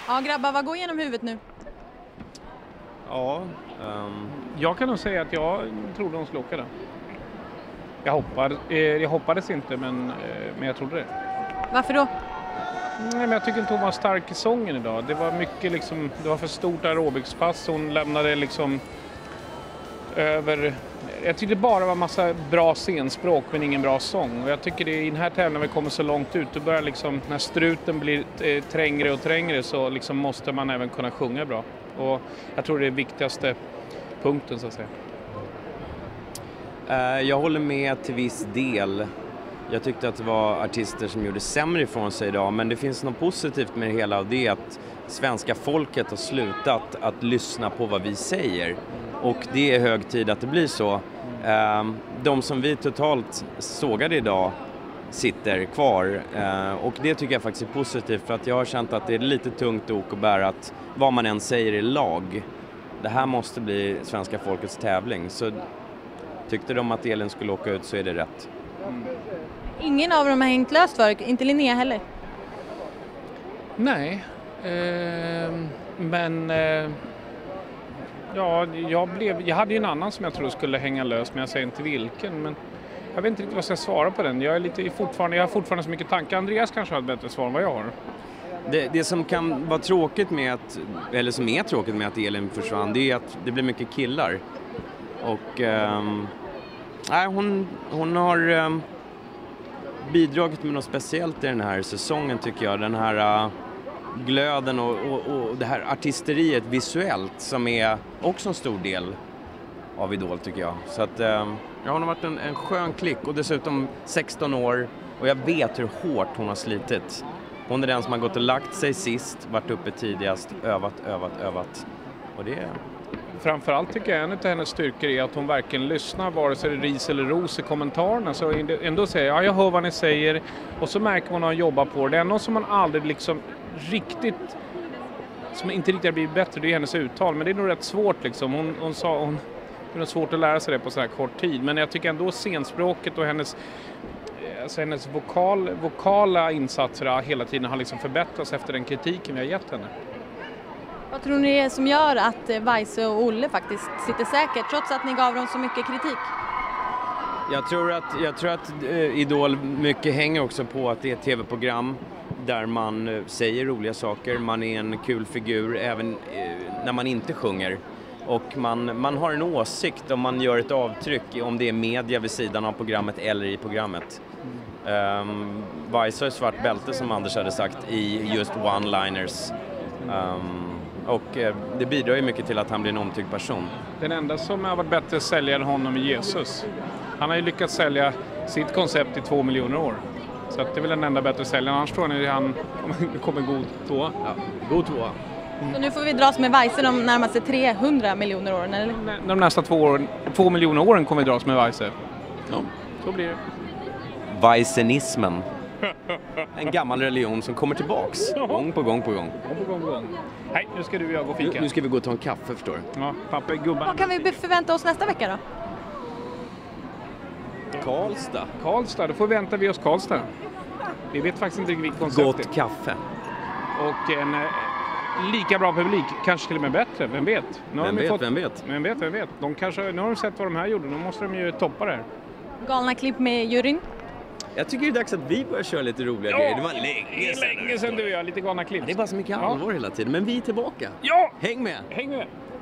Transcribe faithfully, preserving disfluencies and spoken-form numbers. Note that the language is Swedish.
Ja grabbar, vad går igenom huvudet nu? Ja, um... jag kan nog säga att jag trodde de skulle åka det. Jag, hoppade, eh, jag hoppades inte, men, eh, men jag trodde det. Varför då? Nej, men jag tycker inte hon var stark i sången idag. Det var mycket liksom, det var för stort aerobicspass. Hon lämnade liksom över... Jag tyckte det bara var massa bra scenspråk men ingen bra sång. Och jag tycker det i den här tävlingen när vi kommer så långt ut, då börjar liksom, när struten blir eh, trängre och trängre så liksom måste man även kunna sjunga bra. Och jag tror det är viktigaste punkten så att säga. Uh, jag håller med till viss del. Jag tyckte att det var artister som gjorde sämre ifrån sig idag, men det finns något positivt med det hela av det att svenska folket har slutat att lyssna på vad vi säger. Och det är hög tid att det blir så. De som vi totalt sågade idag sitter kvar. Och det tycker jag faktiskt är positivt för att jag har känt att det är lite tungt ok att bära att vad man än säger i lag. Det här måste bli svenska folkets tävling. Så tyckte de att Elin skulle åka ut så är det rätt. Mm. Ingen av dem har hängt löst för, inte Linnea heller? Nej, eh, men eh, ja, jag, blev, jag hade ju en annan som jag tror skulle hänga lös, men jag säger inte vilken. Men jag vet inte riktigt vad jag ska svara på den. Jag, är lite, fortfarande, jag har fortfarande så mycket tankar. Andreas kanske har ett bättre svar än vad jag har. Det, det som kan vara tråkigt med att, eller som är tråkigt med att Elin försvann, det är att det blir mycket killar. Och ähm, nej, hon, hon har ähm, bidragit med något speciellt i den här säsongen tycker jag. Den här äh, glöden och, och, och det här artisteriet visuellt som är också en stor del av Idol tycker jag. Så att ähm, ja, hon har varit en, en skön klick och dessutom sexton år och jag vet hur hårt hon har slitit. Hon är den som har gått och lagt sig sist, varit uppe tidigast, övat, övat, övat. Och det är... Framförallt tycker jag en av hennes styrkor är att hon verkligen lyssnar vare sig det är ris eller ros i kommentarerna. Så ändå säger jag, ja jag hör vad ni säger och så märker man att hon jobbar på det. Det är något som man aldrig liksom riktigt, som inte riktigt har blivit bättre, det är hennes uttal. Men det är nog rätt svårt liksom. Hon, hon sa, hon, det är nog svårt att lära sig det på så här kort tid. Men jag tycker ändå scenspråket och hennes... Alltså hennes vokal, vokala insatser hela tiden har liksom förbättrats efter den kritiken vi har gett henne. Vad tror ni är som gör att Weise och Olle faktiskt sitter säkert trots att ni gav dem så mycket kritik? Jag tror att, jag tror att äh, Idol mycket hänger också på att det är ett tv-program där man äh, säger roliga saker. Man är en kul figur även äh, när man inte sjunger. Och man, man har en åsikt om man gör ett avtryck om det är media vid sidan av programmet eller i programmet. Um, Weise har svart bälte som Anders hade sagt i just one-liners. Um, och uh, det bidrar ju mycket till att han blir en omtyckt person. Den enda som har varit bättre säljare än honom är Jesus. Han har ju lyckats sälja sitt koncept i två miljoner år. Så att det är väl den enda bättre säljaren. Annars tror jag att han kommer god tvåa. Ja, god tvåa. Mm. Så nu får vi dras med Weise de närmaste trehundra miljoner åren, eller? De nästa två, år, två miljoner åren kommer vi dras med Weise. Ja, så blir det. Weisenismen. En gammal religion som kommer tillbaks. Gång på gång på gång. Gång på gång på gång. Nej, nu ska du och jag gå och fika. Nu, nu ska vi gå och ta en kaffe, förstår du. Ja, pappa är gubben. Vad kan vi förvänta oss nästa vecka då? Karlstad. Karlstad, då får vi vänta vi oss Karlstad. Vi vet faktiskt inte vilket koncept. Gott kaffe. Och en eh, lika bra publik, kanske till och med bättre, vem vet? Nu vem, vet fått, vem vet? Vem vet, vem vet? De kanske, nu har de sett vad de här gjorde, nu måste de ju toppa det här. Galna klipp med juryn. Jag tycker det är dags att vi börjar köra lite roliga ja, grejer. Det var länge sedan. länge sedan du och jag, lite galna klipp. Ja, det är bara så mycket allvar ja. hela tiden, men vi är tillbaka. Ja! Häng med! Häng med!